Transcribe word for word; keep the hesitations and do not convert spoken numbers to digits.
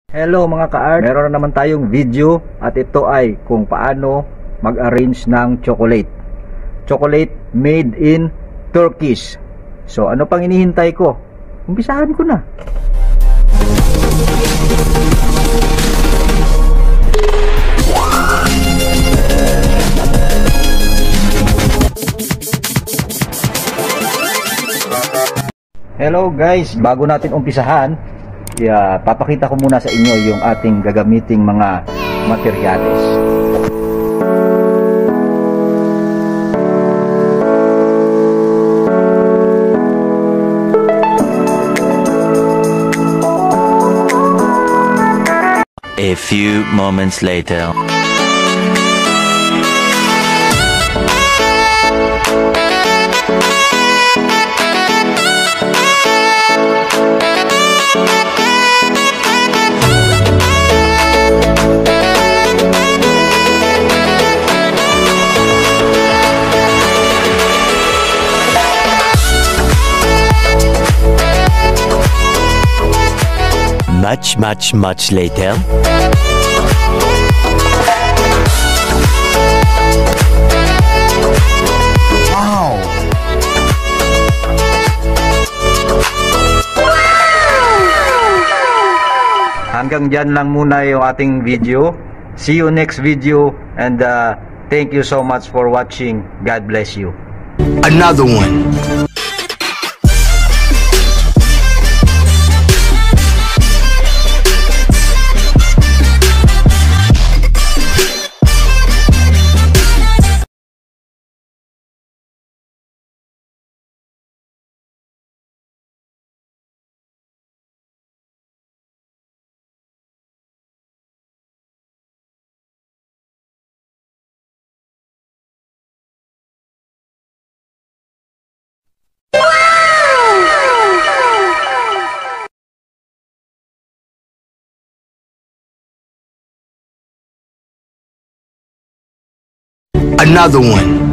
Hello mga ka-art, meron na naman tayong video at ito ay kung paano mag-arrange ng chocolate. Chocolate made in Turkish. So ano pang inihintay ko? Umpisahan ko na. Hello guys, bago natin umpisahan, yeah, papakita ko muna sa inyo yung ating gagamiting mga materyales. A few moments later. Much, much, much later. Wow! Hanggang dyan lang muna yung ating video. See you next video and uh, thank you so much for watching. God bless you. Another one. Another one.